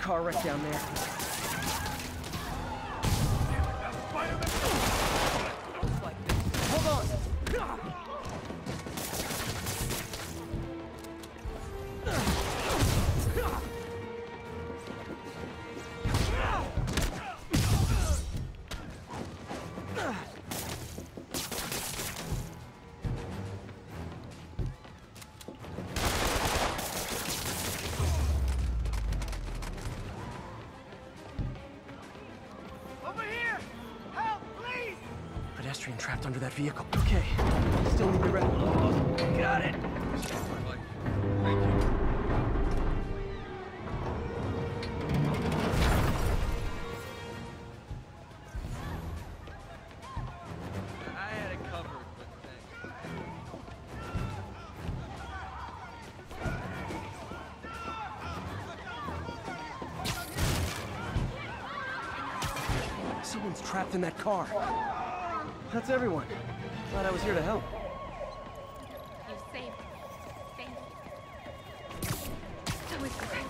car wreck down there. Hold on! Pedestrian trapped under that vehicle. Okay, still need the red. Got it! Thank you. I had it covered, but thanks. Someone's trapped in that car. That's everyone. Glad I was here to help. You saved me. Thank you. That was great.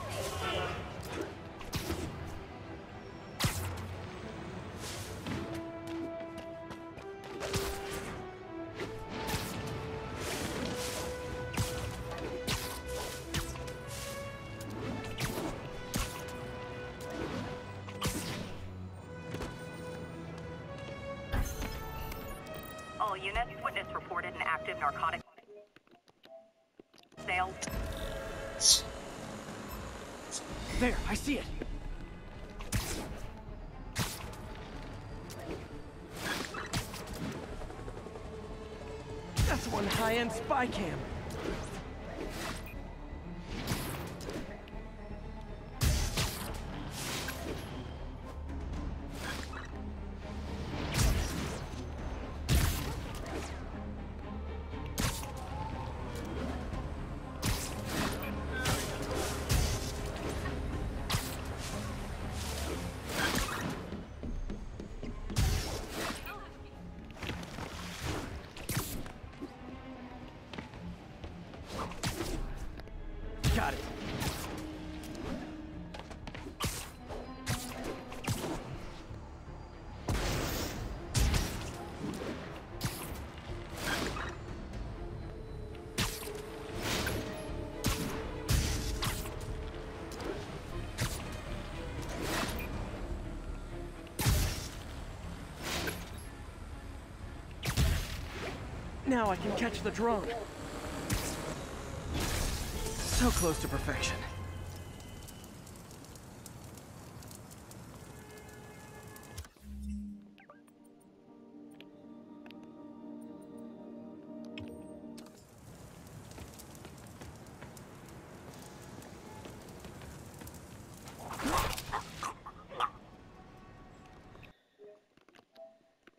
All units, witness reported an active narcotic sales. There, I see it. That's one high-end spy cam. Got it. Now I can catch the drone. So close to perfection.